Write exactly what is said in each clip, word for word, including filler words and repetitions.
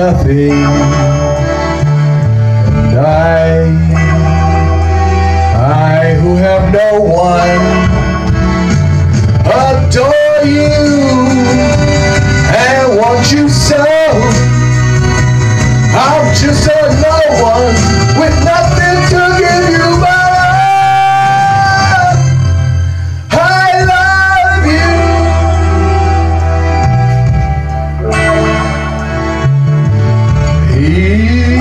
nothing, and I, I who have no one, adore you and want you so. I'm just a no one with nothing to give you but love. I love you. He,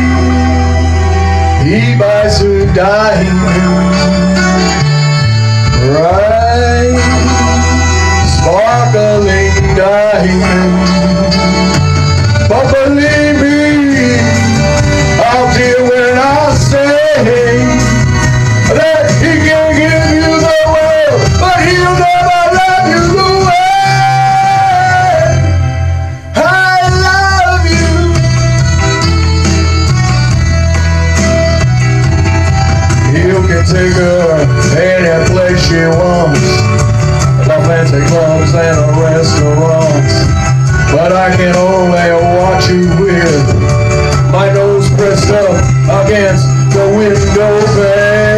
he buys her diamonds, bright, sparkling diamonds. But believe me, I'll deal when I say that he can give you the world, but he'll never love you the way I love you. You can take her any place she wants, the fancy clubs and the restaurants, but I can only watch you with my nose pressed up against the window pane.